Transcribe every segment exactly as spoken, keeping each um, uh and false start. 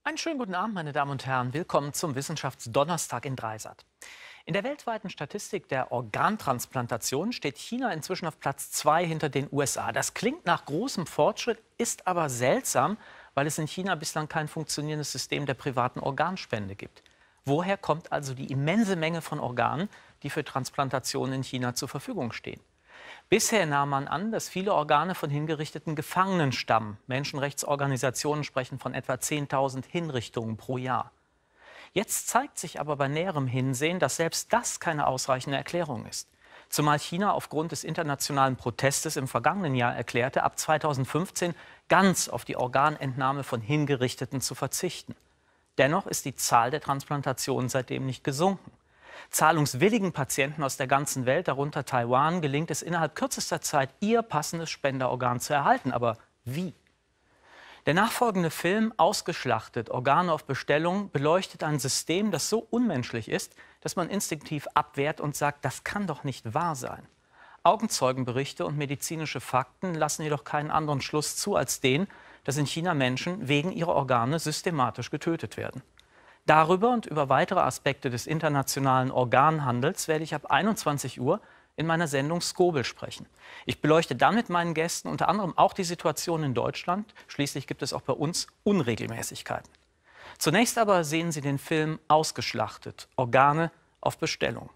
Einen schönen guten Abend, meine Damen und Herren. Willkommen zum Wissenschaftsdonnerstag in Dreisat. In der weltweiten Statistik der Organtransplantation steht China inzwischen auf Platz zwei hinter den U S A. Das klingt nach großem Fortschritt, ist aber seltsam, weil es in China bislang kein funktionierendes System der privaten Organspende gibt. Woher kommt also die immense Menge von Organen, die für Transplantationen in China zur Verfügung stehen? Bisher nahm man an, dass viele Organe von hingerichteten Gefangenen stammen. Menschenrechtsorganisationen sprechen von etwa zehntausend Hinrichtungen pro Jahr. Jetzt zeigt sich aber bei näherem Hinsehen, dass selbst das keine ausreichende Erklärung ist. Zumal China aufgrund des internationalen Protestes im vergangenen Jahr erklärte, ab zweitausendfünfzehn ganz auf die Organentnahme von Hingerichteten zu verzichten. Dennoch ist die Zahl der Transplantationen seitdem nicht gesunken. Zahlungswilligen Patienten aus der ganzen Welt, darunter Taiwan, gelingt es innerhalb kürzester Zeit, ihr passendes Spenderorgan zu erhalten. Aber wie? Der nachfolgende Film Ausgeschlachtet, Organe auf Bestellung, beleuchtet ein System, das so unmenschlich ist, dass man instinktiv abwehrt und sagt, das kann doch nicht wahr sein. Augenzeugenberichte und medizinische Fakten lassen jedoch keinen anderen Schluss zu als den, dass in China Menschen wegen ihrer Organe systematisch getötet werden. Darüber und über weitere Aspekte des internationalen Organhandels werde ich ab einundzwanzig Uhr in meiner Sendung Skobel sprechen. Ich beleuchte dann mit meinen Gästen unter anderem auch die Situation in Deutschland. Schließlich gibt es auch bei uns Unregelmäßigkeiten. Zunächst aber sehen Sie den Film Ausgeschlachtet, Organe auf Bestellung.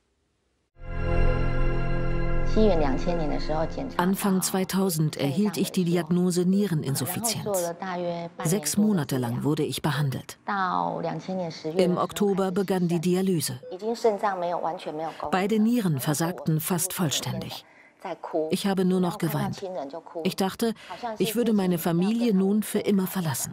Anfang zweitausend erhielt ich die Diagnose Niereninsuffizienz. Sechs Monate lang wurde ich behandelt. Im Oktober begann die Dialyse. Beide Nieren versagten fast vollständig. Ich habe nur noch geweint. Ich dachte, ich würde meine Familie nun für immer verlassen.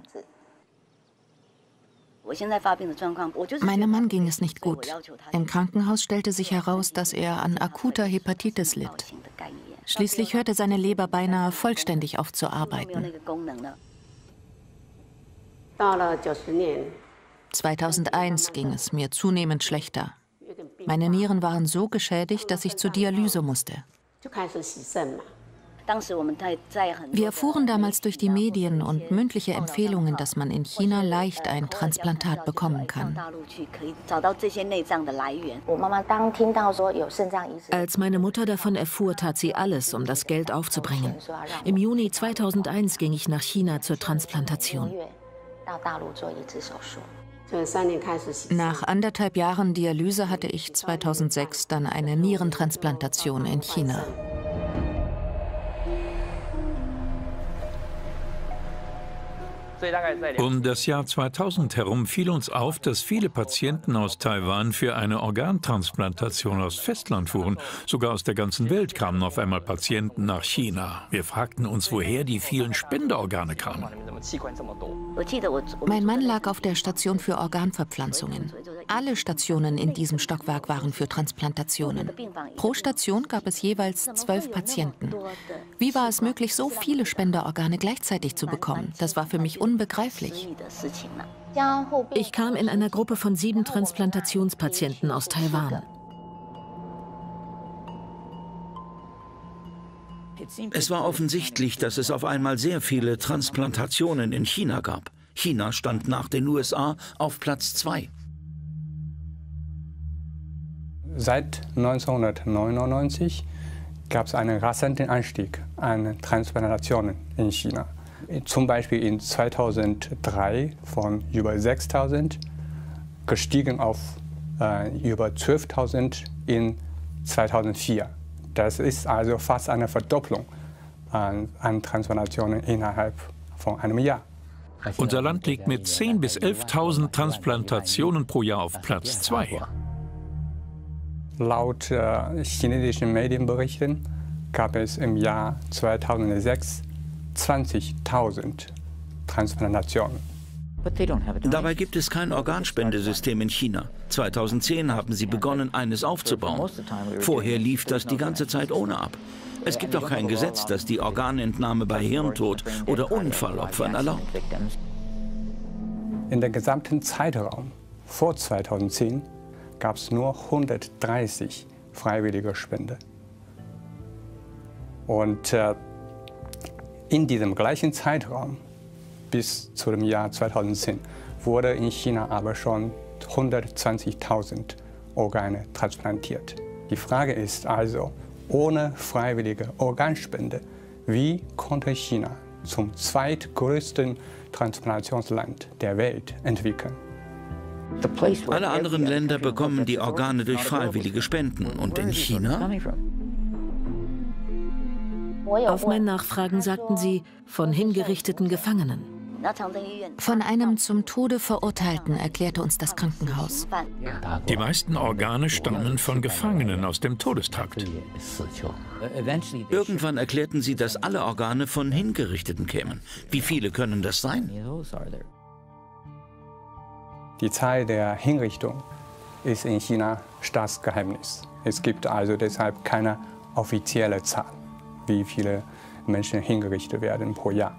Meinem Mann ging es nicht gut. Im Krankenhaus stellte sich heraus, dass er an akuter Hepatitis litt. Schließlich hörte seine Leber beinahe vollständig auf zu arbeiten. zweitausendeins ging es mir zunehmend schlechter. Meine Nieren waren so geschädigt, dass ich zur Dialyse musste. Wir erfuhren damals durch die Medien und mündliche Empfehlungen, dass man in China leicht ein Transplantat bekommen kann. Als meine Mutter davon erfuhr, tat sie alles, um das Geld aufzubringen. Im Juni zweitausendeins ging ich nach China zur Transplantation. Nach anderthalb Jahren Dialyse hatte ich zweitausendsechs dann eine Nierentransplantation in China. Um das Jahr zweitausend herum fiel uns auf, dass viele Patienten aus Taiwan für eine Organtransplantation aufs Festland fuhren. Sogar aus der ganzen Welt kamen auf einmal Patienten nach China. Wir fragten uns, woher die vielen Spenderorgane kamen. Mein Mann lag auf der Station für Organverpflanzungen. Alle Stationen in diesem Stockwerk waren für Transplantationen. Pro Station gab es jeweils zwölf Patienten. Wie war es möglich, so viele Spenderorgane gleichzeitig zu bekommen? Das war für mich unbegreiflich. Ich kam in einer Gruppe von sieben Transplantationspatienten aus Taiwan. Es war offensichtlich, dass es auf einmal sehr viele Transplantationen in China gab. China stand nach den U S A auf Platz zwei. Seit neunzehnhundertneunundneunzig gab es einen rasanten Anstieg an Transplantationen in China. Zum Beispiel in zweitausenddrei von über sechstausend gestiegen auf äh, über zwölftausend in zweitausendvier. Das ist also fast eine Verdopplung an, an Transplantationen innerhalb von einem Jahr. Unser Land liegt mit zehntausend bis elftausend Transplantationen pro Jahr auf Platz zwei. Laut äh, chinesischen Medienberichten gab es im Jahr zweitausendsechs zwanzigtausend Transplantationen. Dabei gibt es kein Organspendesystem in China. zweitausendzehn haben sie begonnen, eines aufzubauen. Vorher lief das die ganze Zeit ohne ab. Es gibt auch kein Gesetz, das die Organentnahme bei Hirntod oder Unfallopfern erlaubt. In der gesamten Zeitraum vor zweitausendzehn gab es nur hundertdreißig freiwillige Spende. Und äh, in diesem gleichen Zeitraum bis zu dem Jahr zweitausendzehn wurde in China aber schon hundertzwanzigtausend Organe transplantiert. Die Frage ist also, ohne freiwillige Organspende, wie konnte China zum zweitgrößten Transplantationsland der Welt entwickeln? Alle anderen Länder bekommen die Organe durch freiwillige Spenden. Und in China? Auf mein Nachfragen sagten sie, von hingerichteten Gefangenen. Von einem zum Tode Verurteilten, erklärte uns das Krankenhaus. Die meisten Organe stammen von Gefangenen aus dem Todestrakt. Irgendwann erklärten sie, dass alle Organe von Hingerichteten kämen. Wie viele können das sein? Die Zahl der Hinrichtungen ist in China Staatsgeheimnis. Es gibt also deshalb keine offizielle Zahl, wie viele Menschen hingerichtet werden pro Jahr.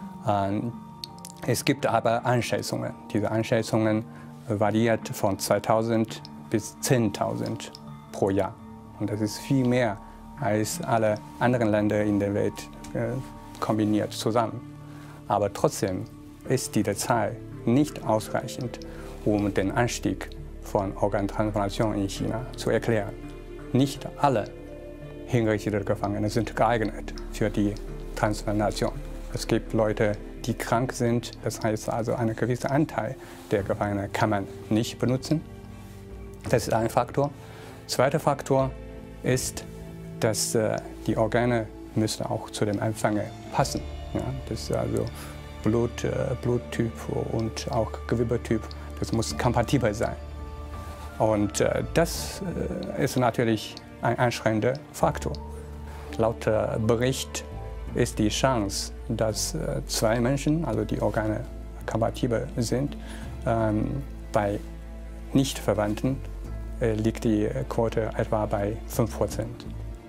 Es gibt aber Einschätzungen. Diese Einschätzungen variieren von zweitausend bis zehntausend pro Jahr. Und das ist viel mehr als alle anderen Länder in der Welt äh, kombiniert zusammen. Aber trotzdem ist diese Zahl nicht ausreichend, um den Anstieg von Organtransplantation in China zu erklären. Nicht alle hingerichtete Gefangene sind geeignet für die Transplantation. Es gibt Leute, die krank sind, das heißt also, einen gewissen Anteil der Gefangenen kann man nicht benutzen. Das ist ein Faktor. Zweiter Faktor ist, dass äh, die Organe müssen auch zu dem Empfänger passen. Ja? Das ist also Blut, äh, Bluttyp und auch Gewebetyp, das muss kompatibel sein. Und äh, das äh, ist natürlich ein einschränkender Faktor. Laut äh, Bericht ist die Chance, dass äh, zwei Menschen, also die Organe kompatibel sind, ähm, bei Nichtverwandten äh, liegt die Quote etwa bei fünf Prozent.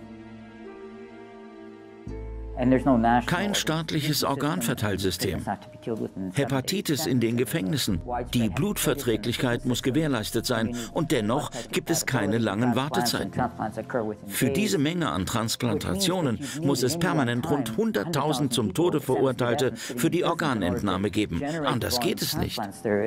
Kein staatliches Organverteilsystem. Hepatitis in den Gefängnissen. Die Blutverträglichkeit muss gewährleistet sein. Und dennoch gibt es keine langen Wartezeiten. Für diese Menge an Transplantationen muss es permanent rund hunderttausend zum Tode Verurteilte für die Organentnahme geben. Anders geht es nicht.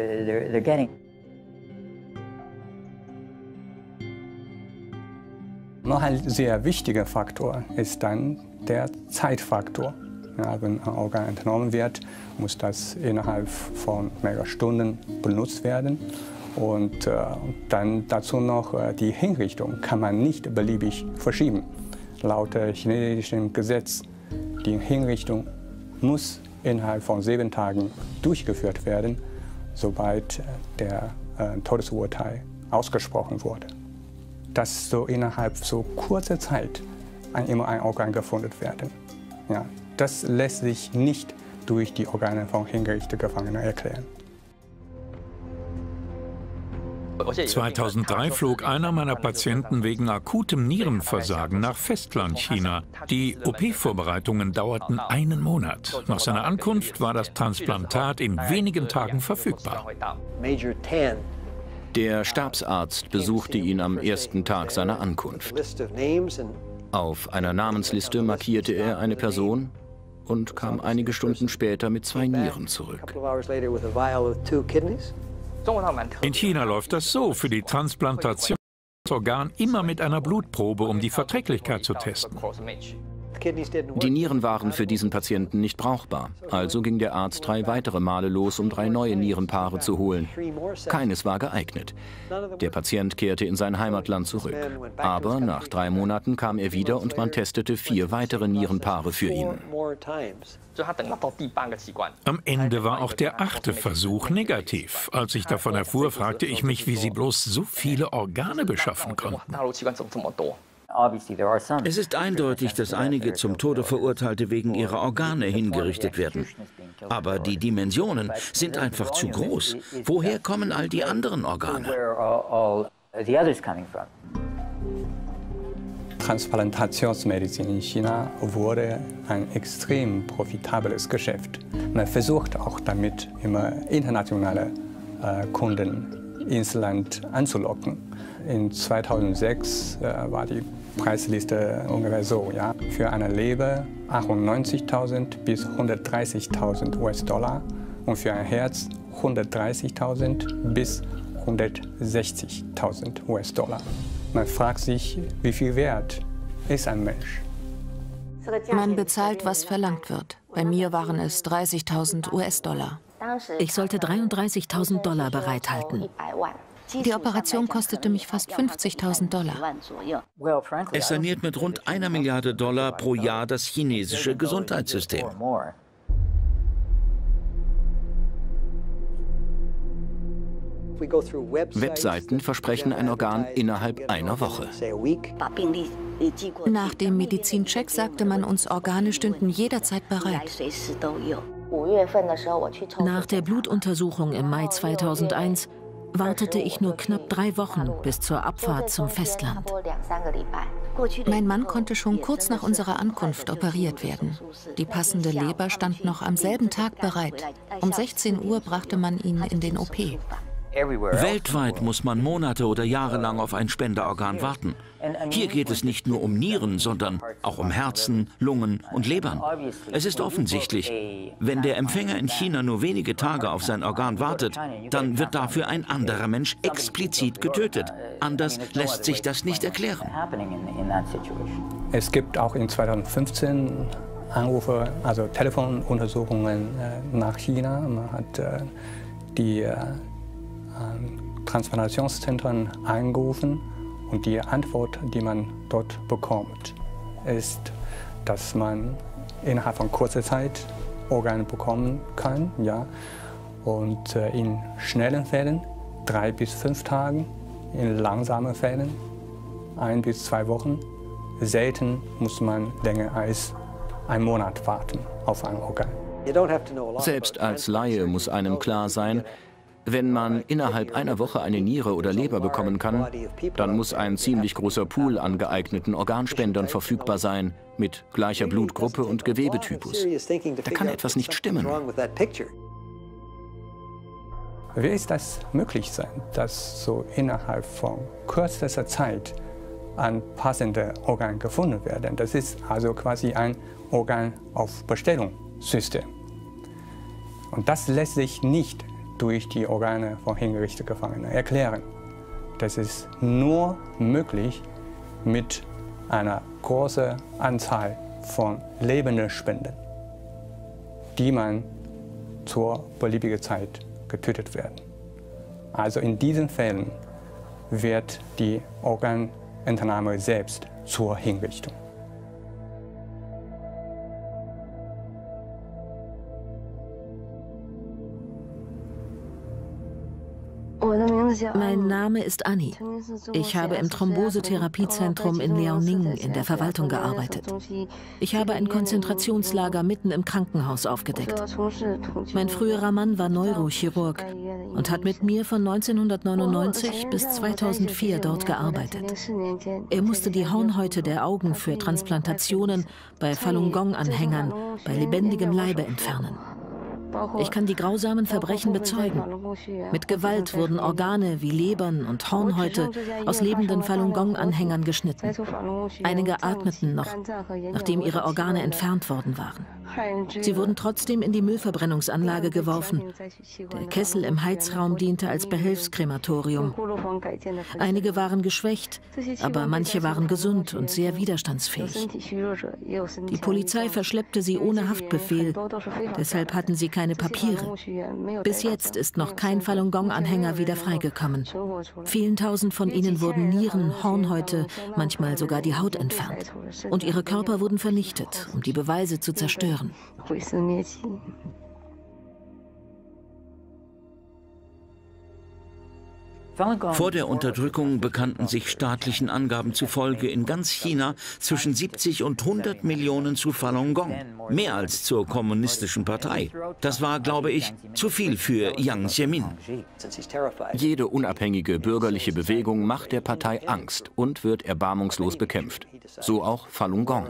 Noch ein sehr wichtiger Faktor ist dann der Zeitfaktor. Ja, wenn ein Organ entnommen wird, muss das innerhalb von mehreren Stunden benutzt werden. Und äh, dann dazu noch äh, die Hinrichtung kann man nicht beliebig verschieben. Laut äh, chinesischem Gesetz, die Hinrichtung muss innerhalb von sieben Tagen durchgeführt werden, sobald äh, der äh, Todesurteil ausgesprochen wurde. Dass so innerhalb so kurzer Zeit ein, immer ein Organ gefunden werden. Ja, das lässt sich nicht durch die Organe von hingerichteten Gefangenen erklären. zweitausenddrei flog einer meiner Patienten wegen akutem Nierenversagen nach Festlandchina. Die O P-Vorbereitungen dauerten einen Monat. Nach seiner Ankunft war das Transplantat in wenigen Tagen verfügbar. Der Stabsarzt besuchte ihn am ersten Tag seiner Ankunft. Auf einer Namensliste markierte er eine Person und kam einige Stunden später mit zwei Nieren zurück. In China läuft das so: Für die Transplantation das Organ immer mit einer Blutprobe, um die Verträglichkeit zu testen. Die Nieren waren für diesen Patienten nicht brauchbar. Also ging der Arzt drei weitere Male los, um drei neue Nierenpaare zu holen. Keines war geeignet. Der Patient kehrte in sein Heimatland zurück. Aber nach drei Monaten kam er wieder und man testete vier weitere Nierenpaare für ihn. Am Ende war auch der achte Versuch negativ. Als ich davon erfuhr, fragte ich mich, wie sie bloß so viele Organe beschaffen konnten. Es ist eindeutig, dass einige zum Tode Verurteilte wegen ihrer Organe hingerichtet werden. Aber die Dimensionen sind einfach zu groß. Woher kommen all die anderen Organe? Transplantationsmedizin in China wurde ein extrem profitables Geschäft. Man versucht auch damit, immer internationale äh, Kunden ins Land anzulocken. In zweitausendsechs äh, war die Preisliste ungefähr so, ja. Für eine Leber achtundneunzigtausend bis hundertdreißigtausend U S-Dollar und für ein Herz hundertdreißigtausend bis hundertsechzigtausend U S-Dollar. Man fragt sich, wie viel wert ist ein Mensch? Man bezahlt, was verlangt wird. Bei mir waren es dreißigtausend U S-Dollar. Ich sollte dreiunddreißigtausend Dollar bereithalten. Die Operation kostete mich fast fünfzigtausend Dollar. Es saniert mit rund einer Milliarde Dollar pro Jahr das chinesische Gesundheitssystem. Webseiten versprechen ein Organ innerhalb einer Woche. Nach dem Medizincheck sagte man uns, Organe stünden jederzeit bereit. Nach der Blutuntersuchung im Mai zweitausendeins wartete ich nur knapp drei Wochen bis zur Abfahrt zum Festland. Mein Mann konnte schon kurz nach unserer Ankunft operiert werden. Die passende Leber stand noch am selben Tag bereit. Um sechzehn Uhr brachte man ihn in den O P. Weltweit muss man Monate oder Jahre lang auf ein Spenderorgan warten. Hier geht es nicht nur um Nieren, sondern auch um Herzen, Lungen und Lebern. Es ist offensichtlich, wenn der Empfänger in China nur wenige Tage auf sein Organ wartet, dann wird dafür ein anderer Mensch explizit getötet. Anders lässt sich das nicht erklären. Es gibt auch in zweitausendfünfzehn Anrufe, also Telefonuntersuchungen nach China. Man hat äh, die äh, Transplantationszentren angerufen und die Antwort, die man dort bekommt, ist, dass man innerhalb von kurzer Zeit Organe bekommen kann, ja, und äh, in schnellen Fällen drei bis fünf Tagen, in langsamen Fällen ein bis zwei Wochen. Selten muss man länger als einen Monat warten auf ein Organ. Selbst als Laie muss einem klar sein, wenn man innerhalb einer Woche eine Niere oder Leber bekommen kann, dann muss ein ziemlich großer Pool an geeigneten Organspendern verfügbar sein, mit gleicher Blutgruppe und Gewebetypus. Da kann etwas nicht stimmen. Wie ist das möglich sein, dass so innerhalb von kürzester Zeit ein passendes Organ gefunden werden? Das ist also quasi ein Organ auf Bestellungssystem. Und das lässt sich nicht durch die Organe von hingerichteten Gefangenen erklären. Das ist nur möglich mit einer großen Anzahl von lebenden Spenden, die man zur beliebigen Zeit getötet werden. Also in diesen Fällen wird die Organentnahme selbst zur Hinrichtung. Mein Name ist Annie. Ich habe im Thrombosetherapiezentrum in Liaoning in der Verwaltung gearbeitet. Ich habe ein Konzentrationslager mitten im Krankenhaus aufgedeckt. Mein früherer Mann war Neurochirurg und hat mit mir von neunzehnhundertneunundneunzig bis zweitausendvier dort gearbeitet. Er musste die Hornhäute der Augen für Transplantationen bei Falun Gong-Anhängern bei lebendigem Leibe entfernen. Ich kann die grausamen Verbrechen bezeugen. Mit Gewalt wurden Organe wie Lebern und Hornhäute aus lebenden Falun Gong-Anhängern geschnitten. Einige atmeten noch, nachdem ihre Organe entfernt worden waren. Sie wurden trotzdem in die Müllverbrennungsanlage geworfen. Der Kessel im Heizraum diente als Behelfskrematorium. Einige waren geschwächt, aber manche waren gesund und sehr widerstandsfähig. Die Polizei verschleppte sie ohne Haftbefehl, deshalb hatten sie keine Papiere. Bis jetzt ist noch kein Falun Gong-Anhänger wieder freigekommen. Vielen tausend von ihnen wurden Nieren, Hornhäute, manchmal sogar die Haut entfernt. Und ihre Körper wurden vernichtet, um die Beweise zu zerstören. Vor der Unterdrückung bekannten sich staatlichen Angaben zufolge in ganz China zwischen siebzig und hundert Millionen zu Falun Gong. Mehr als zur kommunistischen Partei. Das war, glaube ich, zu viel für Jiang Zemin. Jede unabhängige bürgerliche Bewegung macht der Partei Angst und wird erbarmungslos bekämpft. So auch Falun Gong.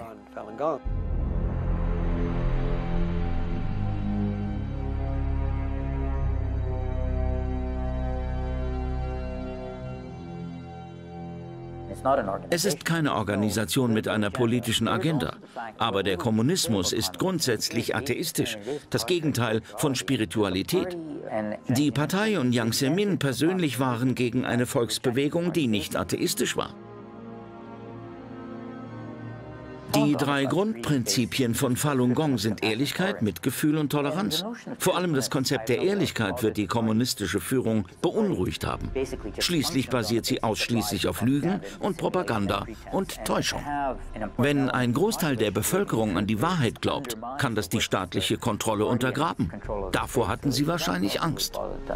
Es ist keine Organisation mit einer politischen Agenda. Aber der Kommunismus ist grundsätzlich atheistisch, das Gegenteil von Spiritualität. Die Partei und Jiang Zemin persönlich waren gegen eine Volksbewegung, die nicht atheistisch war. Die drei Grundprinzipien von Falun Gong sind Ehrlichkeit, Mitgefühl und Toleranz. Vor allem das Konzept der Ehrlichkeit wird die kommunistische Führung beunruhigt haben. Schließlich basiert sie ausschließlich auf Lügen und Propaganda und Täuschung. Wenn ein Großteil der Bevölkerung an die Wahrheit glaubt, kann das die staatliche Kontrolle untergraben. Davor hatten sie wahrscheinlich Angst.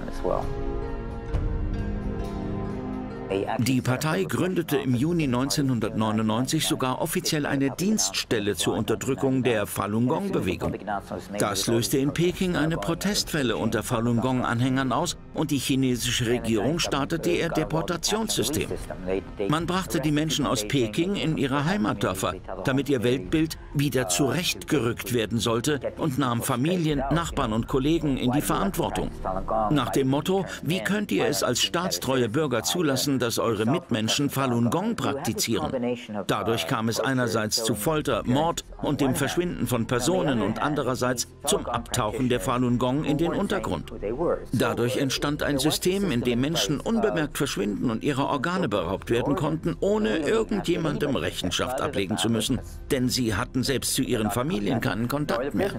Die Partei gründete im Juni neunzehnhundertneunundneunzig sogar offiziell eine Dienststelle zur Unterdrückung der Falun Gong-Bewegung. Das löste in Peking eine Protestwelle unter Falun Gong-Anhängern aus und die chinesische Regierung startete ihr Deportationssystem. Man brachte die Menschen aus Peking in ihre Heimatdörfer, damit ihr Weltbild wieder zurechtgerückt werden sollte, und nahm Familien, Nachbarn und Kollegen in die Verantwortung. Nach dem Motto: Wie könnt ihr es als staatstreue Bürger zulassen, dass eure Mitmenschen Falun Gong praktizieren? Dadurch kam es einerseits zu Folter, Mord und dem Verschwinden von Personen und andererseits zum Abtauchen der Falun Gong in den Untergrund. Dadurch entstand ein System, in dem Menschen unbemerkt verschwinden und ihrer Organe beraubt werden konnten, ohne irgendjemandem Rechenschaft ablegen zu müssen, denn sie hatten selbst zu ihren Familien keinen Kontakt mehr.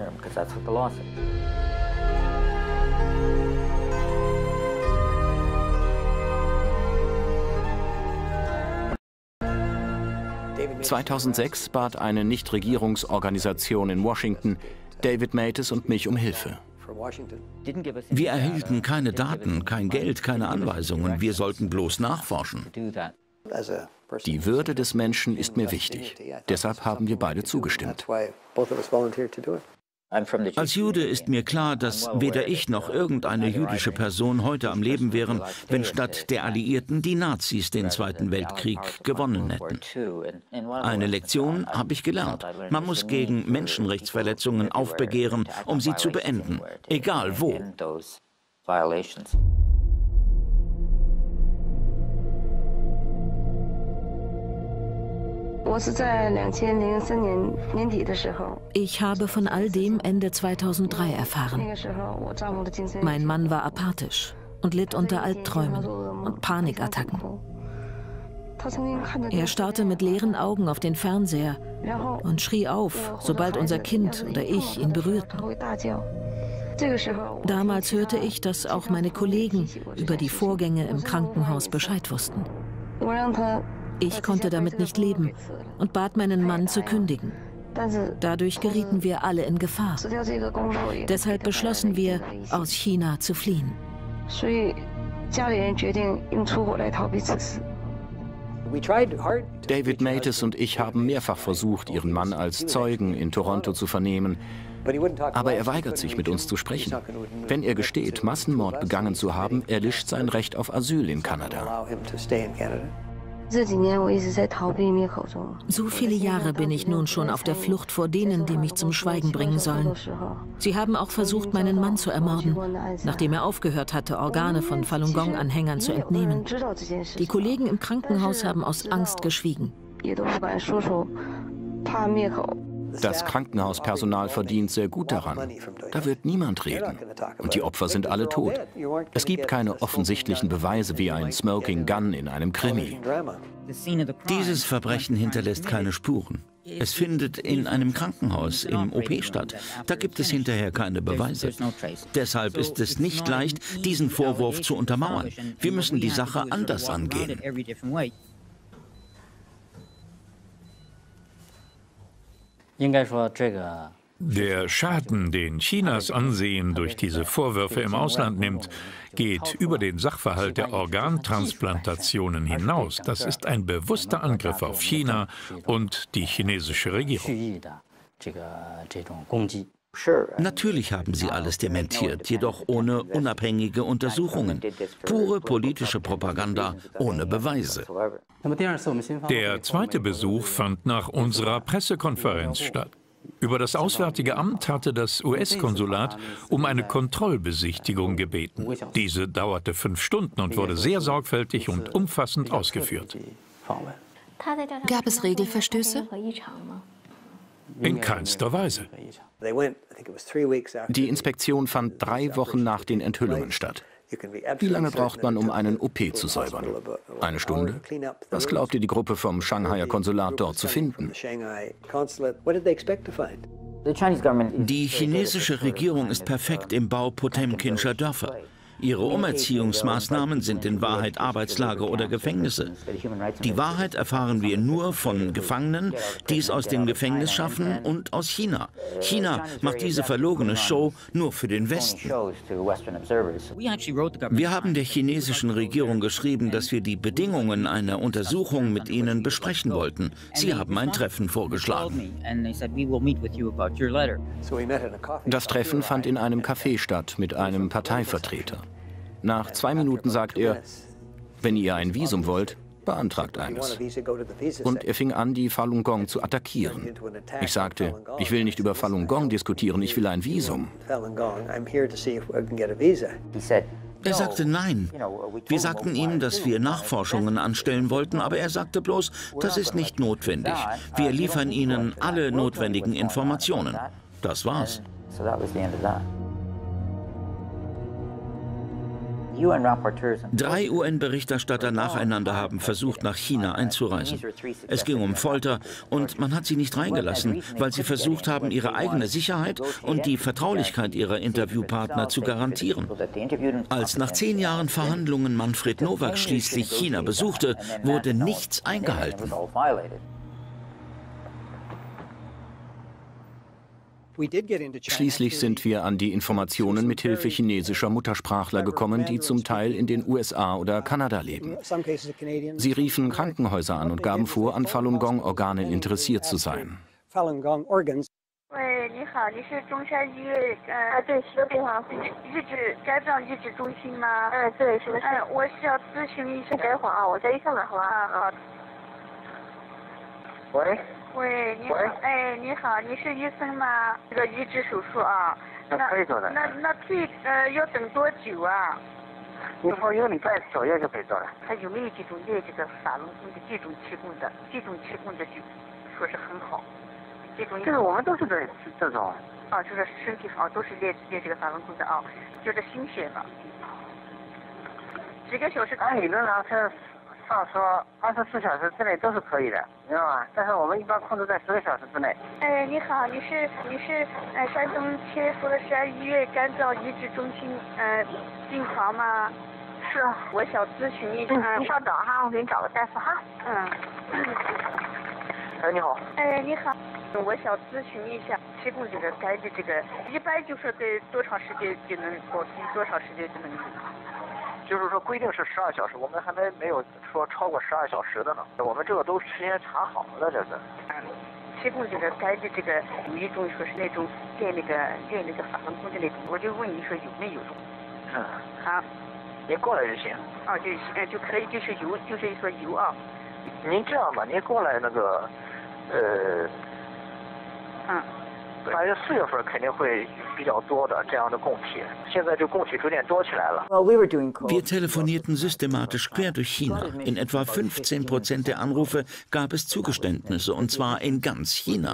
zweitausendsechs bat eine Nichtregierungsorganisation in Washington David Matas und mich um Hilfe. Wir erhielten keine Daten, kein Geld, keine Anweisungen. Wir sollten bloß nachforschen. Die Würde des Menschen ist mir wichtig. Deshalb haben wir beide zugestimmt. Als Jude ist mir klar, dass weder ich noch irgendeine jüdische Person heute am Leben wären, wenn statt der Alliierten die Nazis den Zweiten Weltkrieg gewonnen hätten. Eine Lektion habe ich gelernt. Man muss gegen Menschenrechtsverletzungen aufbegehren, um sie zu beenden, egal wo. Ich habe von all dem Ende zweitausenddrei erfahren. Mein Mann war apathisch und litt unter Albträumen und Panikattacken. Er starrte mit leeren Augen auf den Fernseher und schrie auf, sobald unser Kind oder ich ihn berührten. Damals hörte ich, dass auch meine Kollegen über die Vorgänge im Krankenhaus Bescheid wussten. Ich konnte damit nicht leben und bat meinen Mann zu kündigen. Dadurch gerieten wir alle in Gefahr. Deshalb beschlossen wir, aus China zu fliehen. David Matas und ich haben mehrfach versucht, ihren Mann als Zeugen in Toronto zu vernehmen. Aber er weigert sich, mit uns zu sprechen. Wenn er gesteht, Massenmord begangen zu haben, erlischt sein Recht auf Asyl in Kanada. So viele Jahre bin ich nun schon auf der Flucht vor denen, die mich zum Schweigen bringen sollen. Sie haben auch versucht, meinen Mann zu ermorden, nachdem er aufgehört hatte, Organe von Falun Gong-Anhängern zu entnehmen. Die Kollegen im Krankenhaus haben aus Angst geschwiegen. Das Krankenhauspersonal verdient sehr gut daran. Da wird niemand reden. Und die Opfer sind alle tot. Es gibt keine offensichtlichen Beweise wie ein Smoking Gun in einem Krimi. Dieses Verbrechen hinterlässt keine Spuren. Es findet in einem Krankenhaus im O P statt. Da gibt es hinterher keine Beweise. Deshalb ist es nicht leicht, diesen Vorwurf zu untermauern. Wir müssen die Sache anders angehen. Der Schaden, den Chinas Ansehen durch diese Vorwürfe im Ausland nimmt, geht über den Sachverhalt der Organtransplantationen hinaus. Das ist ein bewusster Angriff auf China und die chinesische Regierung. Natürlich haben sie alles dementiert, jedoch ohne unabhängige Untersuchungen. Pure politische Propaganda ohne Beweise. Der zweite Besuch fand nach unserer Pressekonferenz statt. Über das Auswärtige Amt hatte das U S-Konsulat um eine Kontrollbesichtigung gebeten. Diese dauerte fünf Stunden und wurde sehr sorgfältig und umfassend ausgeführt. Gab es Regelverstöße? In keinster Weise. Die Inspektion fand drei Wochen nach den Enthüllungen statt. Wie lange braucht man, um einen O P zu säubern? Eine Stunde? Was glaubte die Gruppe vom Shanghaier Konsulat dort zu finden? Die chinesische Regierung ist perfekt im Bau Potemkinscher Dörfer. Ihre Umerziehungsmaßnahmen sind in Wahrheit Arbeitslager oder Gefängnisse. Die Wahrheit erfahren wir nur von Gefangenen, die es aus dem Gefängnis schaffen, und aus China. China macht diese verlogene Show nur für den Westen. Wir haben der chinesischen Regierung geschrieben, dass wir die Bedingungen einer Untersuchung mit ihnen besprechen wollten. Sie haben ein Treffen vorgeschlagen. Das Treffen fand in einem Café statt mit einem Parteivertreter. Nach zwei Minuten sagt er, wenn ihr ein Visum wollt, beantragt eines. Und er fing an, die Falun Gong zu attackieren. Ich sagte, ich will nicht über Falun Gong diskutieren, ich will ein Visum. Er sagte nein. Wir sagten ihm, dass wir Nachforschungen anstellen wollten, aber er sagte bloß, das ist nicht notwendig. Wir liefern Ihnen alle notwendigen Informationen. Das war's. Drei U N-Berichterstatter nacheinander haben versucht, nach China einzureisen. Es ging um Folter und man hat sie nicht reingelassen, weil sie versucht haben, ihre eigene Sicherheit und die Vertraulichkeit ihrer Interviewpartner zu garantieren. Als nach zehn Jahren Verhandlungen Manfred Nowak schließlich China besuchte, wurde nichts eingehalten. Schließlich sind wir an die Informationen mit Hilfe chinesischer Muttersprachler gekommen, die zum Teil in den U S A oder Kanada leben. Sie riefen Krankenhäuser an und gaben vor, an Falun Gong Organen interessiert zu sein. Wir telefonierten systematisch quer durch China. In etwa fünfzehn Prozent der Anrufe gab es Zugeständnisse, und zwar in ganz China.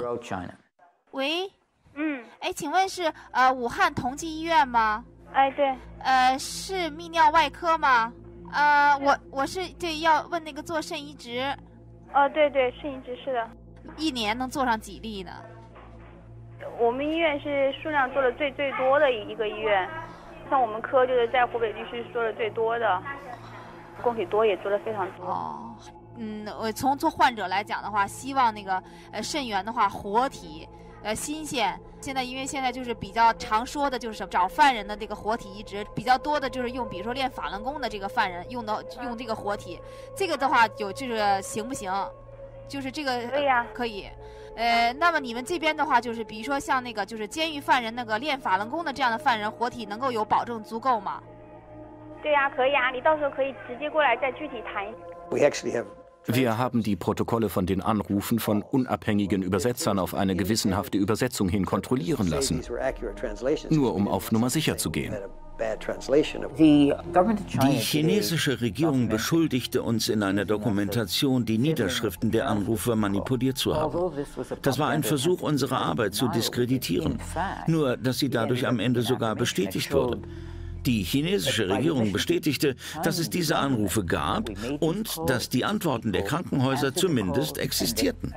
Oh. 嗯，我从做患者来讲的话，希望那个呃肾源的话活体，呃新鲜。现在因为现在就是比较常说的就是找犯人的这个活体移植，比较多的就是用比如说练法轮功的这个犯人用的用这个活体，这个的话有就是行不行？就是这个可以啊，可以。呃，那么你们这边的话，就是比如说像那个就是监狱犯人那个练法轮功的这样的犯人，活体能够有保证足够吗？ 对呀、啊，可以啊，你到时候可以直接过来再具体谈。We actually have Wir haben die Protokolle von den Anrufen von unabhängigen Übersetzern auf eine gewissenhafte Übersetzung hin kontrollieren lassen, nur um auf Nummer sicher zu gehen. Die chinesische Regierung beschuldigte uns in einer Dokumentation, die Niederschriften der Anrufer manipuliert zu haben. Das war ein Versuch, unsere Arbeit zu diskreditieren. Nur, dass sie dadurch am Ende sogar bestätigt wurde. Die chinesische Regierung bestätigte, dass es diese Anrufe gab und dass die Antworten der Krankenhäuser zumindest existierten.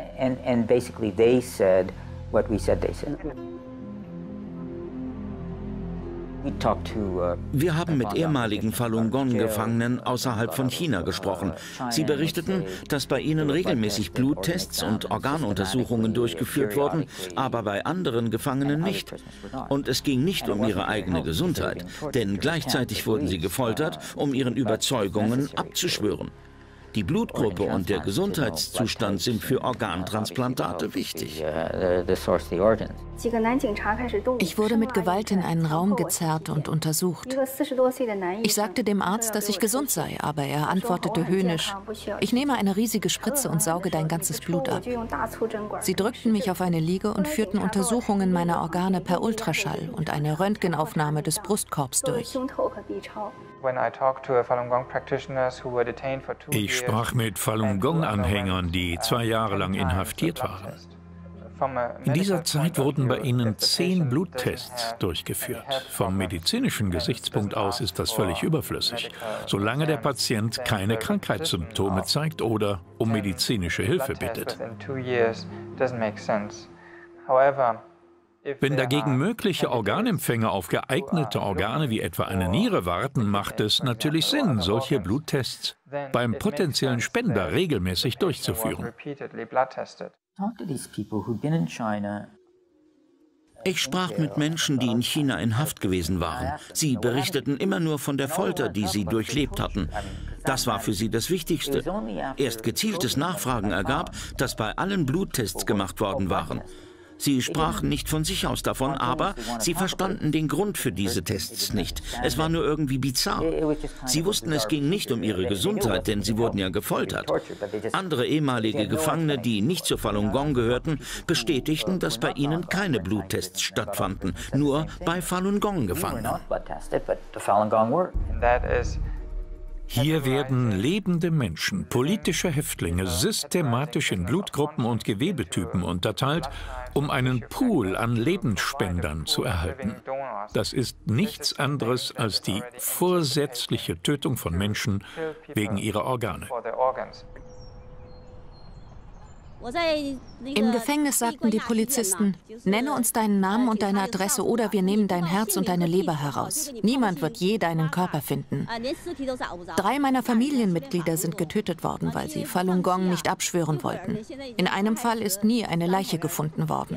Wir haben mit ehemaligen Falun Gong-Gefangenen außerhalb von China gesprochen. Sie berichteten, dass bei ihnen regelmäßig Bluttests und Organuntersuchungen durchgeführt wurden, aber bei anderen Gefangenen nicht. Und es ging nicht um ihre eigene Gesundheit, denn gleichzeitig wurden sie gefoltert, um ihren Überzeugungen abzuschwören. Die Blutgruppe und der Gesundheitszustand sind für Organtransplantate wichtig. Ich wurde mit Gewalt in einen Raum gezerrt und untersucht. Ich sagte dem Arzt, dass ich gesund sei, aber er antwortete höhnisch: Ich nehme eine riesige Spritze und sauge dein ganzes Blut ab. Sie drückten mich auf eine Liege und führten Untersuchungen meiner Organe per Ultraschall und eine Röntgenaufnahme des Brustkorbs durch. Ich sprach mit Falun Gong-Anhängern, die zwei Jahre lang inhaftiert waren. In dieser Zeit wurden bei ihnen zehn Bluttests durchgeführt. Vom medizinischen Gesichtspunkt aus ist das völlig überflüssig, solange der Patient keine Krankheitssymptome zeigt oder um medizinische Hilfe bittet. Wenn dagegen mögliche Organempfänger auf geeignete Organe wie etwa eine Niere warten, macht es natürlich Sinn, solche Bluttests beim potenziellen Spender regelmäßig durchzuführen. Ich sprach mit Menschen, die in China in Haft gewesen waren. Sie berichteten immer nur von der Folter, die sie durchlebt hatten. Das war für sie das Wichtigste. Erst gezieltes Nachfragen ergab, dass bei allen Bluttests gemacht worden waren. Sie sprachen nicht von sich aus davon, aber sie verstanden den Grund für diese Tests nicht. Es war nur irgendwie bizarr. Sie wussten, es ging nicht um ihre Gesundheit, denn sie wurden ja gefoltert. Andere ehemalige Gefangene, die nicht zur Falun Gong gehörten, bestätigten, dass bei ihnen keine Bluttests stattfanden, nur bei Falun Gong-Gefangenen. Hier werden lebende Menschen, politische Häftlinge, systematisch in Blutgruppen und Gewebetypen unterteilt, um einen Pool an Lebensspendern zu erhalten. Das ist nichts anderes als die vorsätzliche Tötung von Menschen wegen ihrer Organe. Im Gefängnis sagten die Polizisten: Nenne uns deinen Namen und deine Adresse oder wir nehmen dein Herz und deine Leber heraus. Niemand wird je deinen Körper finden. Drei meiner Familienmitglieder sind getötet worden, weil sie Falun Gong nicht abschwören wollten. In einem Fall ist nie eine Leiche gefunden worden.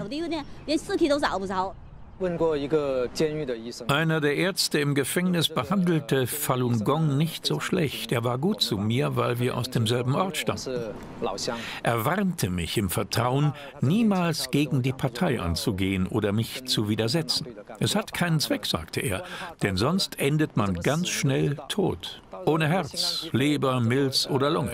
Einer der Ärzte im Gefängnis behandelte Falun Gong nicht so schlecht. Er war gut zu mir, weil wir aus demselben Ort stammten. Er warnte mich im Vertrauen, niemals gegen die Partei anzugehen oder mich zu widersetzen. Es hat keinen Zweck, sagte er, denn sonst endet man ganz schnell tot. Ohne Herz, Leber, Milz oder Lunge.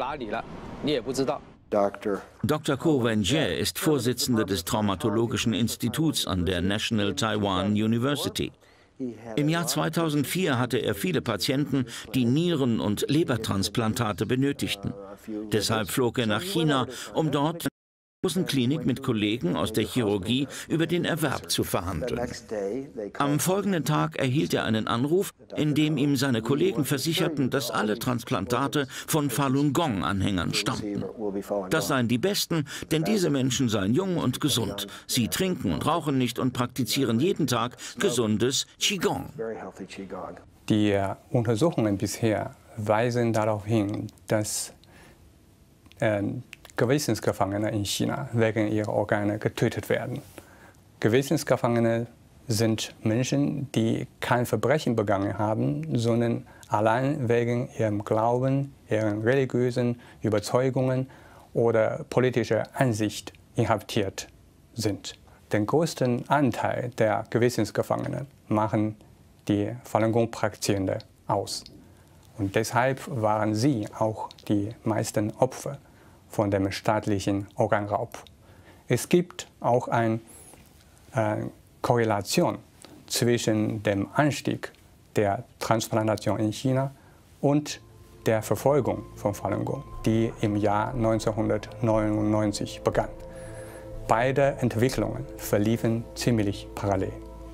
Doktor Ko Wen-je ist Vorsitzender des Traumatologischen Instituts an der National Taiwan University. Im Jahr zweitausendvier hatte er viele Patienten, die Nieren- und Lebertransplantate benötigten. Deshalb flog er nach China, um dort in einer großen Klinik mit Kollegen aus der Chirurgie über den Erwerb zu verhandeln. Am folgenden Tag erhielt er einen Anruf, in dem ihm seine Kollegen versicherten, dass alle Transplantate von Falun Gong-Anhängern stammten. Das seien die besten, denn diese Menschen seien jung und gesund. Sie trinken und rauchen nicht und praktizieren jeden Tag gesundes Qigong. Die Untersuchungen bisher weisen darauf hin, dass äh, Gewissensgefangene in China wegen ihrer Organe getötet werden. Gewissensgefangene sind Menschen, die kein Verbrechen begangen haben, sondern allein wegen ihrem Glauben, ihren religiösen Überzeugungen oder politischer Ansicht inhaftiert sind. Den größten Anteil der Gewissensgefangenen machen die Falun Gong Praktizierenden aus. Und deshalb waren sie auch die meisten Opfer von dem staatlichen Organraub. Es gibt auch eine äh, Korrelation zwischen dem Anstieg der Transplantation in China und der Verfolgung von Falun Gong, die im Jahr neunzehnhundertneunundneunzig begann. Beide Entwicklungen verliefen ziemlich parallel.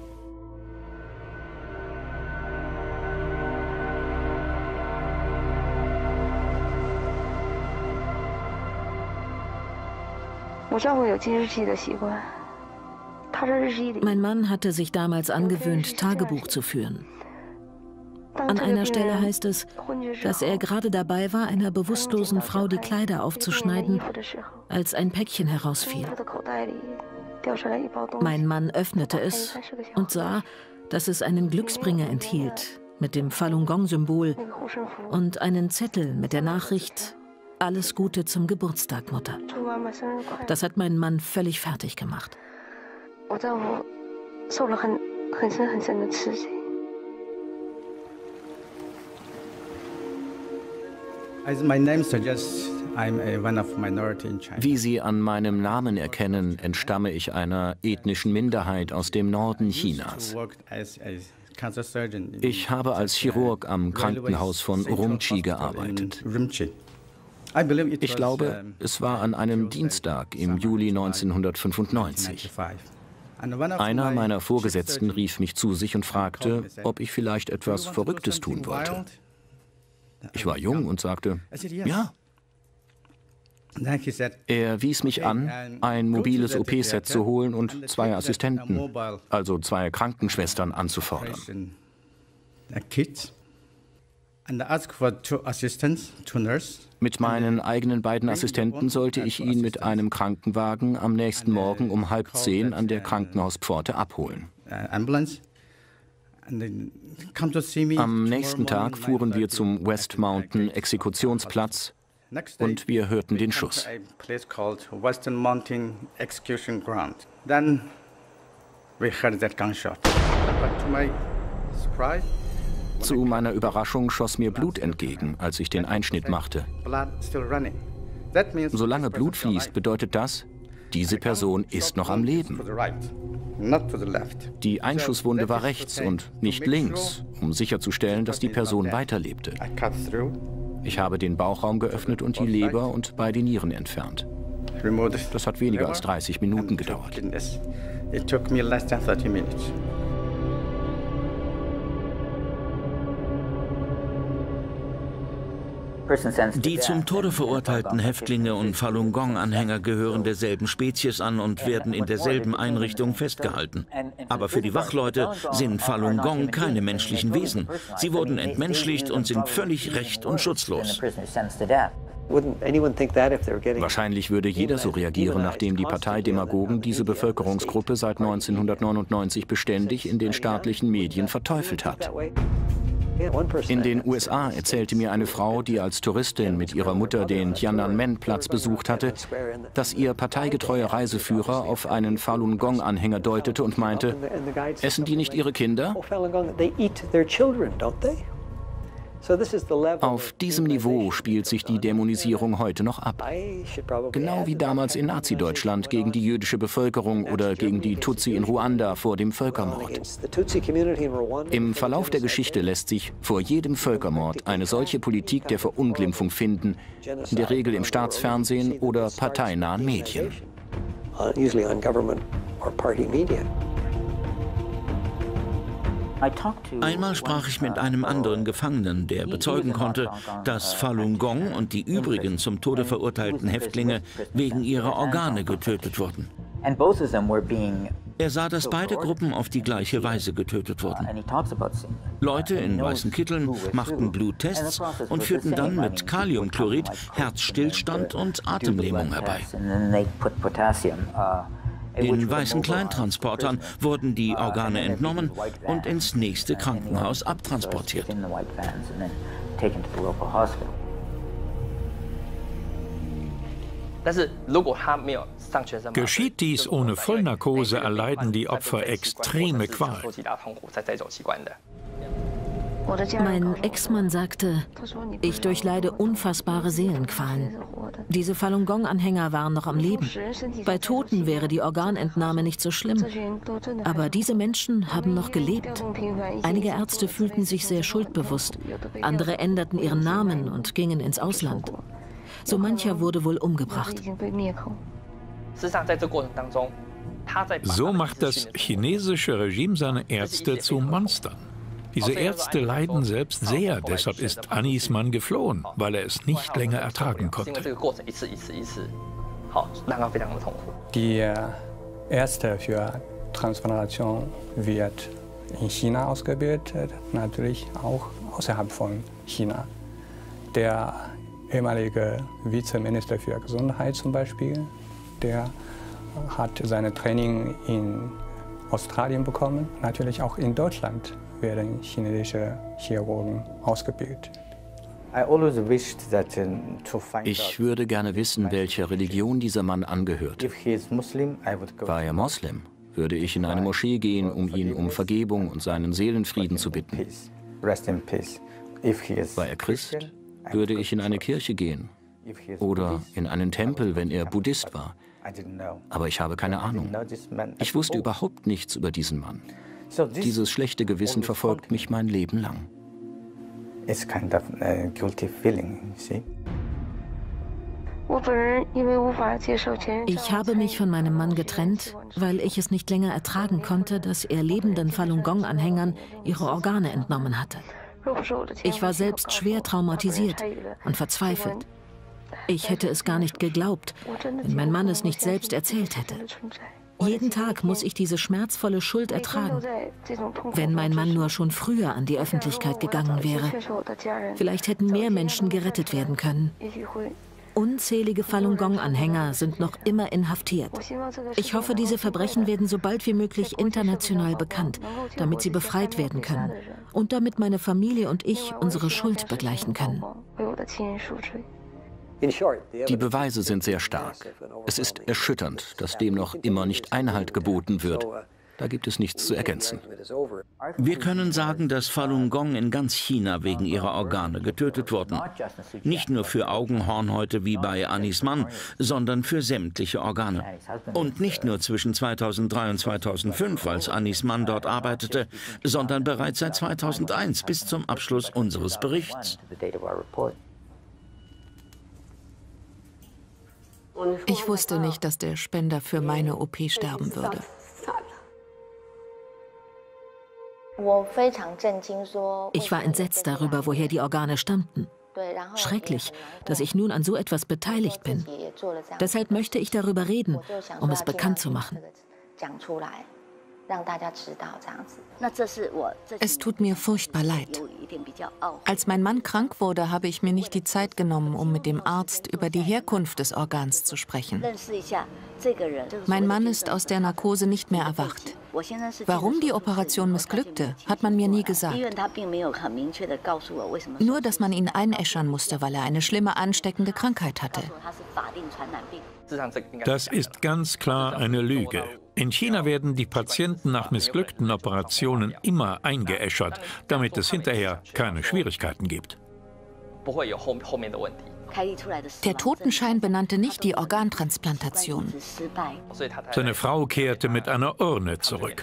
Mein Mann hatte sich damals angewöhnt, Tagebuch zu führen. An einer Stelle heißt es, dass er gerade dabei war, einer bewusstlosen Frau die Kleider aufzuschneiden, als ein Päckchen herausfiel. Mein Mann öffnete es und sah, dass es einen Glücksbringer enthielt, mit dem Falun Gong-Symbol und einen Zettel mit der Nachricht: Alles Gute zum Geburtstag, Mutter. Das hat meinen Mann völlig fertig gemacht. Wie Sie an meinem Namen erkennen, entstamme ich einer ethnischen Minderheit aus dem Norden Chinas. Ich habe als Chirurg am Krankenhaus von Urumqi gearbeitet. Ich glaube, es war an einem Dienstag im Juli neunzehnhundertfünfundneunzig. Einer meiner Vorgesetzten rief mich zu sich und fragte, ob ich vielleicht etwas Verrücktes tun wollte. Ich war jung und sagte, ja. Er wies mich an, ein mobiles O P-Set zu holen und zwei Assistenten, also zwei Krankenschwestern, anzufordern. Mit meinen eigenen beiden Assistenten sollte ich ihn mit einem Krankenwagen am nächsten Morgen um halb zehn an der Krankenhauspforte abholen. Am nächsten Tag fuhren wir zum West Mountain Exekutionsplatz und wir hörten den Schuss. Zu meiner Überraschung schoss mir Blut entgegen, als ich den Einschnitt machte. Solange Blut fließt, bedeutet das, diese Person ist noch am Leben. Die Einschusswunde war rechts und nicht links, um sicherzustellen, dass die Person weiterlebte. Ich habe den Bauchraum geöffnet und die Leber und beide Nieren entfernt. Das hat weniger als dreißig Minuten gedauert. Die zum Tode verurteilten Häftlinge und Falun Gong-Anhänger gehören derselben Spezies an und werden in derselben Einrichtung festgehalten. Aber für die Wachleute sind Falun Gong keine menschlichen Wesen. Sie wurden entmenschlicht und sind völlig recht- und schutzlos. Wahrscheinlich würde jeder so reagieren, nachdem die Parteidemagogen diese Bevölkerungsgruppe seit neunzehnhundertneunundneunzig beständig in den staatlichen Medien verteufelt hat. In den U S A erzählte mir eine Frau, die als Touristin mit ihrer Mutter den Tiananmen-Platz besucht hatte, dass ihr parteigetreuer Reiseführer auf einen Falun Gong-Anhänger deutete und meinte, essen die nicht ihre Kinder? Auf diesem Niveau spielt sich die Dämonisierung heute noch ab. Genau wie damals in Nazi-Deutschland gegen die jüdische Bevölkerung oder gegen die Tutsi in Ruanda vor dem Völkermord. Im Verlauf der Geschichte lässt sich vor jedem Völkermord eine solche Politik der Verunglimpfung finden, in der Regel im Staatsfernsehen oder parteinahen Medien. Einmal sprach ich mit einem anderen Gefangenen, der bezeugen konnte, dass Falun Gong und die übrigen zum Tode verurteilten Häftlinge wegen ihrer Organe getötet wurden. Er sah, dass beide Gruppen auf die gleiche Weise getötet wurden. Leute in weißen Kitteln machten Bluttests und führten dann mit Kaliumchlorid Herzstillstand und Atemlähmung herbei. In weißen Kleintransportern wurden die Organe entnommen und ins nächste Krankenhaus abtransportiert. Geschieht dies ohne Vollnarkose, erleiden die Opfer extreme Qual. Mein Ex-Mann sagte, ich durchleide unfassbare Seelenqualen. Diese Falun Gong-Anhänger waren noch am Leben. Bei Toten wäre die Organentnahme nicht so schlimm. Aber diese Menschen haben noch gelebt. Einige Ärzte fühlten sich sehr schuldbewusst. Andere änderten ihren Namen und gingen ins Ausland. So mancher wurde wohl umgebracht. So macht das chinesische Regime seine Ärzte zu Monstern. Diese Ärzte leiden selbst sehr, deshalb ist Anis Mann geflohen, weil er es nicht länger ertragen konnte. Die Ärzte für Transplantation wird in China ausgebildet, natürlich auch außerhalb von China. Der ehemalige Vizeminister für Gesundheit zum Beispiel, der hat sein Training in Australien bekommen, natürlich auch in Deutschland werden chinesische Chirurgen ausgebildet. Ich würde gerne wissen, welcher Religion dieser Mann angehört. War er Moslem, würde ich in eine Moschee gehen, um ihn um Vergebung und seinen Seelenfrieden zu bitten. War er Christ, würde ich in eine Kirche gehen oder in einen Tempel, wenn er Buddhist war. Aber ich habe keine Ahnung. Ich wusste überhaupt nichts über diesen Mann. Dieses schlechte Gewissen verfolgt mich mein Leben lang. Ich habe mich von meinem Mann getrennt, weil ich es nicht länger ertragen konnte, dass er lebenden Falun Gong-Anhängern ihre Organe entnommen hatte. Ich war selbst schwer traumatisiert und verzweifelt. Ich hätte es gar nicht geglaubt, wenn mein Mann es nicht selbst erzählt hätte. Jeden Tag muss ich diese schmerzvolle Schuld ertragen. Wenn mein Mann nur schon früher an die Öffentlichkeit gegangen wäre, vielleicht hätten mehr Menschen gerettet werden können. Unzählige Falun Gong-Anhänger sind noch immer inhaftiert. Ich hoffe, diese Verbrechen werden so bald wie möglich international bekannt, damit sie befreit werden können und damit meine Familie und ich unsere Schuld begleichen können. Die Beweise sind sehr stark. Es ist erschütternd, dass dem noch immer nicht Einhalt geboten wird. Da gibt es nichts zu ergänzen. Wir können sagen, dass Falun Gong in ganz China wegen ihrer Organe getötet wurden. Nicht nur für Augenhornhäute wie bei Anis Mann, sondern für sämtliche Organe. Und nicht nur zwischen zweitausenddrei und zweitausendfünf, als Anis Mann dort arbeitete, sondern bereits seit zweitausendeins bis zum Abschluss unseres Berichts. Ich wusste nicht, dass der Spender für meine O P sterben würde. Ich war entsetzt darüber, woher die Organe stammten. Schrecklich, dass ich nun an so etwas beteiligt bin. Deshalb möchte ich darüber reden, um es bekannt zu machen. Es tut mir furchtbar leid. Als mein Mann krank wurde, habe ich mir nicht die Zeit genommen, um mit dem Arzt über die Herkunft des Organs zu sprechen. Mein Mann ist aus der Narkose nicht mehr erwacht. Warum die Operation missglückte, hat man mir nie gesagt. Nur, dass man ihn einäschern musste, weil er eine schlimme ansteckende Krankheit hatte. Das ist ganz klar eine Lüge. In China werden die Patienten nach missglückten Operationen immer eingeäschert, damit es hinterher keine Schwierigkeiten gibt. Der Totenschein benannte nicht die Organtransplantation. Seine Frau kehrte mit einer Urne zurück.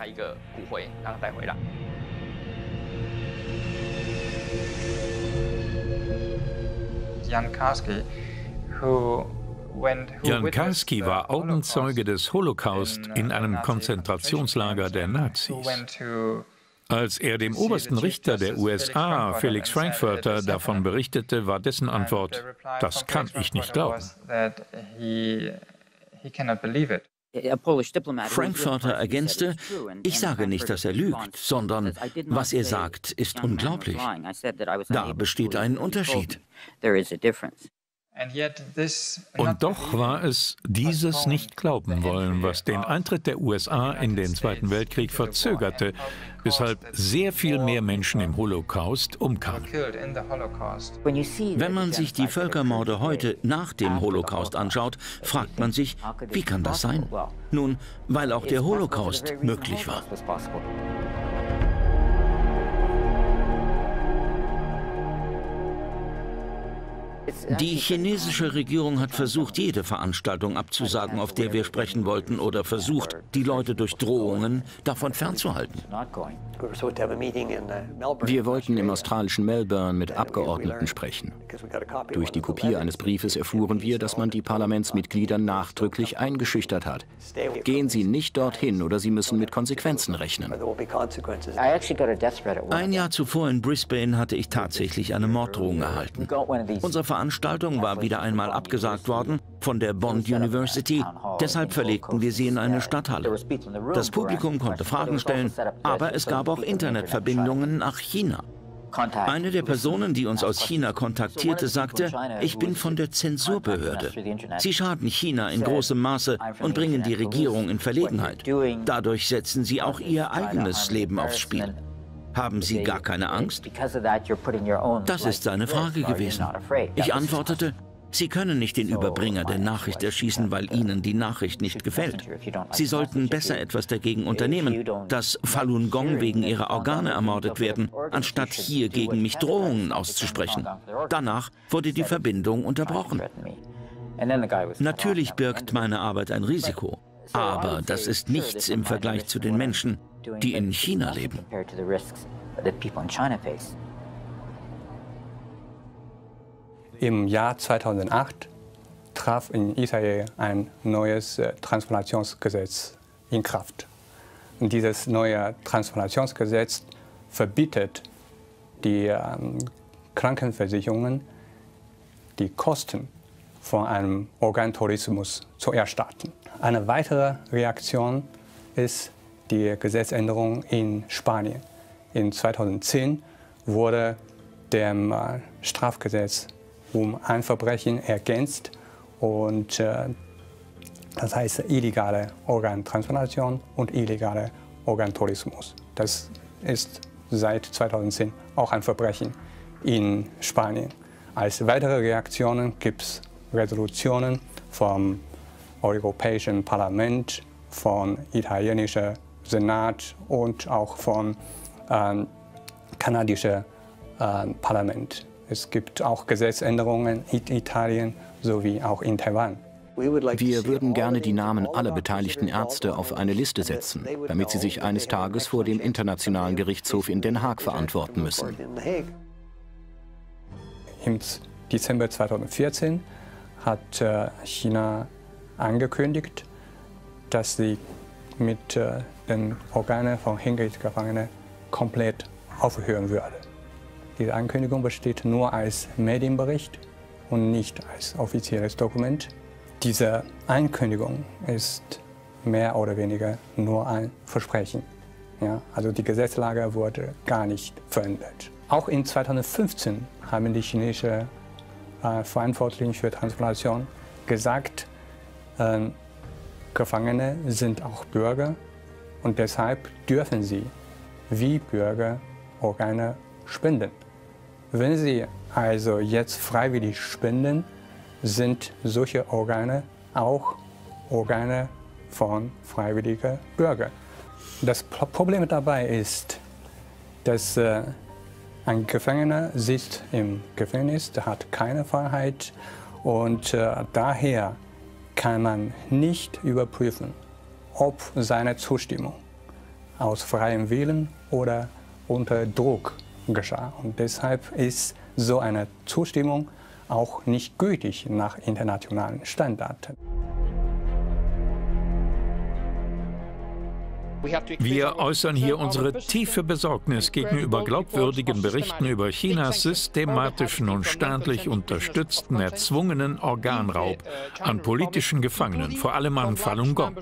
Jan Karski, who Jan Karski war Augenzeuge des Holocaust in einem Konzentrationslager der Nazis. Als er dem obersten Richter der U S A, Felix Frankfurter, davon berichtete, war dessen Antwort: Das kann ich nicht glauben. Frankfurter ergänzte: Ich sage nicht, dass er lügt, sondern was er sagt, ist unglaublich. Da besteht ein Unterschied. Und doch war es dieses Nicht-Glauben-Wollen, was den Eintritt der U S A in den Zweiten Weltkrieg verzögerte, weshalb sehr viel mehr Menschen im Holocaust umkamen. Wenn man sich die Völkermorde heute nach dem Holocaust anschaut, fragt man sich, wie kann das sein? Nun, weil auch der Holocaust möglich war. Die chinesische Regierung hat versucht, jede Veranstaltung abzusagen, auf der wir sprechen wollten, oder versucht, die Leute durch Drohungen davon fernzuhalten. Wir wollten im australischen Melbourne mit Abgeordneten sprechen. Durch die Kopie eines Briefes erfuhren wir, dass man die Parlamentsmitglieder nachdrücklich eingeschüchtert hat. Gehen Sie nicht dorthin oder Sie müssen mit Konsequenzen rechnen. Ein Jahr zuvor in Brisbane hatte ich tatsächlich eine Morddrohung erhalten. Unsere Veranstaltung war wieder einmal abgesagt worden von der Bond University. Deshalb verlegten wir sie in eine Stadthalle. Das Publikum konnte Fragen stellen, aber es gab auch Internetverbindungen nach China. Eine der Personen, die uns aus China kontaktierte, sagte, ich bin von der Zensurbehörde. Sie schaden China in großem Maße und bringen die Regierung in Verlegenheit. Dadurch setzen sie auch ihr eigenes Leben aufs Spiel. Haben Sie gar keine Angst? Das ist seine Frage gewesen. Ich antwortete, Sie können nicht den Überbringer der Nachricht erschießen, weil Ihnen die Nachricht nicht gefällt. Sie sollten besser etwas dagegen unternehmen, dass Falun Gong wegen ihrer Organe ermordet werden, anstatt hier gegen mich Drohungen auszusprechen. Danach wurde die Verbindung unterbrochen. Natürlich birgt meine Arbeit ein Risiko, aber das ist nichts im Vergleich zu den Menschen, die in China leben. Im Jahr zweitausendacht traf in Israel ein neues äh, Transplantationsgesetz in Kraft. Und dieses neue Transplantationsgesetz verbietet die ähm, Krankenversicherungen, die Kosten von einem Organtourismus zu erstatten. Eine weitere Reaktion ist die Gesetzänderung in Spanien. In zweitausendzehn wurde dem äh, Strafgesetz um ein Verbrechen ergänzt und äh, das heißt illegale Organtransplantation und illegale Organtourismus. Das ist seit zweitausendzehn auch ein Verbrechen in Spanien. Als weitere Reaktionen gibt es Resolutionen vom Europäischen Parlament, vom italienischen Senat und auch vom äh, kanadischen äh, Parlament. Es gibt auch Gesetzänderungen in Italien sowie auch in Taiwan. Wir würden gerne die Namen aller beteiligten Ärzte auf eine Liste setzen, damit sie sich eines Tages vor dem Internationalen Gerichtshof in Den Haag verantworten müssen. Im Dezember zweitausendvierzehn hat China angekündigt, dass sie mit den Organen von Hinrichtgefangenen komplett aufhören würde. Diese Ankündigung besteht nur als Medienbericht und nicht als offizielles Dokument. Diese Ankündigung ist mehr oder weniger nur ein Versprechen. Ja, also die Gesetzlage wurde gar nicht verändert. Auch in zweitausendfünfzehn haben die chinesischen äh, Verantwortlichen für Transplantation gesagt, äh, Gefangene sind auch Bürger und deshalb dürfen sie wie Bürger Organe spenden. Wenn Sie also jetzt freiwillig spenden, sind solche Organe auch Organe von freiwilligen Bürgern. Das Problem dabei ist, dass äh, ein Gefangener sitzt im Gefängnis, der hat keine Freiheit und äh, daher kann man nicht überprüfen, ob seine Zustimmung aus freiem Willen oder unter Druck geschah. Und deshalb ist so eine Zustimmung auch nicht gültig nach internationalen Standards. Wir äußern hier unsere tiefe Besorgnis gegenüber glaubwürdigen Berichten über Chinas systematischen und staatlich unterstützten erzwungenen Organraub an politischen Gefangenen, vor allem an Falun Gong.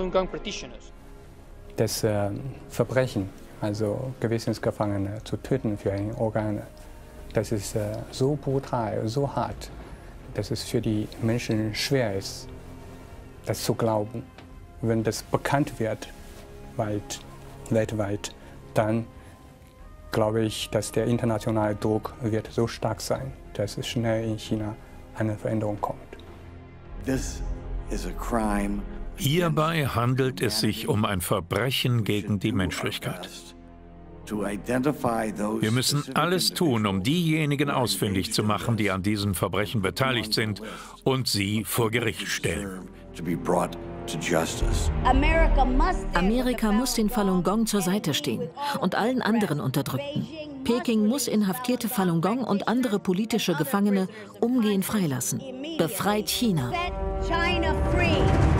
Das äh, Verbrechen, also Gewissensgefangene zu töten für ihre Organe, das ist äh, so brutal, so hart, dass es für die Menschen schwer ist, das zu glauben. Wenn das bekannt wird, weit, weltweit, dann glaube ich, dass der internationale Druck wird so stark sein, dass es schnell in China eine Veränderung kommt. This is a crime. Hierbei handelt es sich um ein Verbrechen gegen die Menschlichkeit. Wir müssen alles tun, um diejenigen ausfindig zu machen, die an diesen Verbrechen beteiligt sind, und sie vor Gericht stellen. Amerika muss den Falun Gong zur Seite stehen und allen anderen Unterdrückten. Peking muss inhaftierte Falun Gong und andere politische Gefangene umgehend freilassen. Befreit China! China free.